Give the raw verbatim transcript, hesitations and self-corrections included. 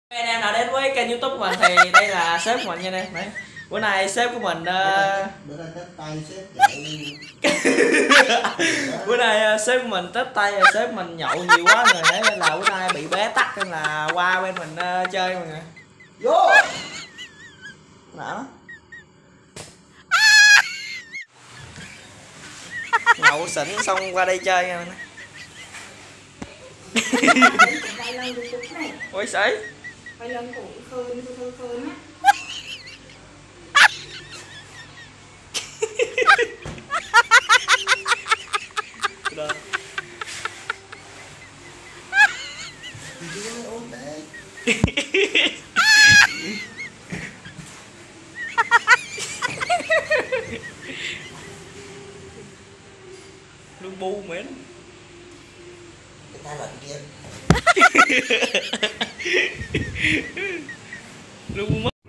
Anh em nào đến với kênh YouTube của mình thì đây là sếp của mình nha em. Đấy. Bữa nay sếp của mình uh... bữa nay tết tay sếp dậy. Bữa nay uh, sếp của mình tết tay rồi, sếp mình nhậu nhiều quá rồi nên là bữa nay bị bé tắc nên là qua bên mình uh, chơi mọi người. Vô. Nào. Nhậu xỉn xong qua đây chơi nha. Ôi sấy. Vài lần cũng khơn khơn khơn á. Đó. Lương bu mến. Người ta lần kia. Lương bu